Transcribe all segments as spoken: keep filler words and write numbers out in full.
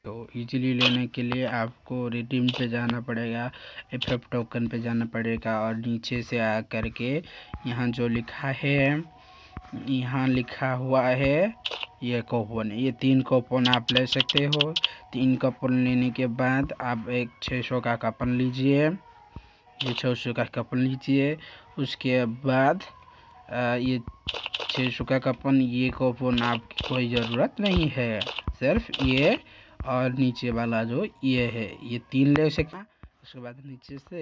तो इजीली लेने के लिए आपको रिडीम पे जाना पड़ेगा, एफ टोकन पे जाना पड़ेगा और नीचे से आ करके यहाँ जो लिखा है, यहाँ लिखा हुआ है ये कूपन, ये तीन कूपन आप ले सकते हो। तीन कूपन लेने के बाद आप एक छः सौ का कूपन लीजिए, ये छः सौ का कूपन लीजिए। उसके बाद आ, ये छः सौ का कूपन, ये कूपन आपकी कोई ज़रूरत नहीं है, सिर्फ ये और नीचे वाला जो ये है, ये तीन ले सकते हैं। उसके बाद नीचे से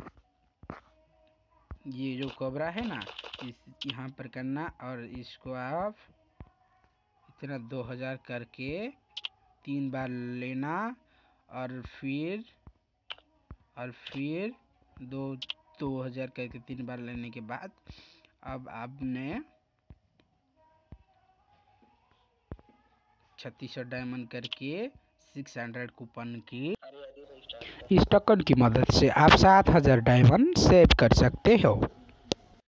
ये जो कोबरा है ना, इस यहाँ पर करना और इसको आप इतना दो हज़ार करके तीन बार लेना और फिर और फिर दो दो हज़ार करके तीन बार लेने के बाद अब आपने छत्तीस सौ डायमंड करके सिक्स हंड्रेड कूपन की इस टोकन की मदद से आप सात हज़ार डायमंड सेव कर सकते हो।